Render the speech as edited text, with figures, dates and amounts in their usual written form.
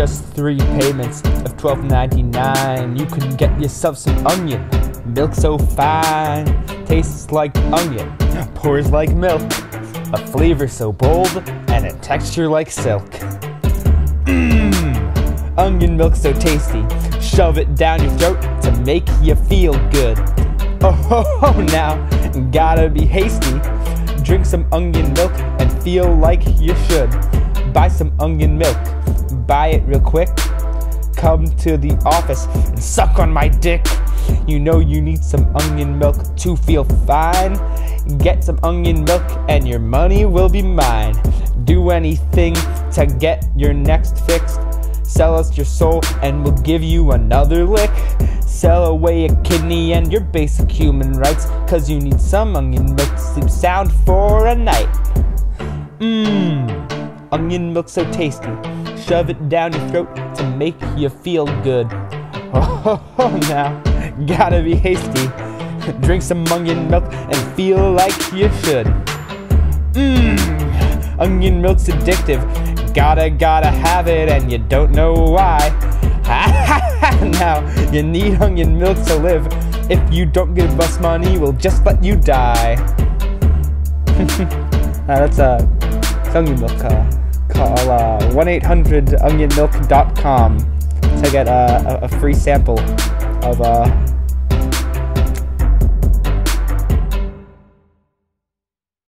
just 3 payments of $12.99, you can get yourself some onion milk so fine, tastes like onion, pours like milk, a flavor so bold, and a texture like silk. Onion milk so tasty, shove it down your throat to make you feel good. Oh, now, gotta be hasty. Drink some onion milk and feel like you should. Buy some onion milk, buy it real quick. Come to the office and suck on my dick. You know you need some onion milk to feel fine. Get some onion milk and your money will be mine. Do anything to get your next fixed. Sell us your soul and we'll give you another lick. Sell away a kidney and your basic human rights, cause you need some onion milk to sleep sound for a night. Onion milk so tasty, shove it down your throat to make you feel good. Oh, now, gotta be hasty. Drink some onion milk and feel like you should. Onion milk's addictive. Gotta have it and you don't know why. Now, you need onion milk to live. If you don't give us money, we'll just let you die. That's onion milk. Call 1-800-onionmilk.com to get a free sample of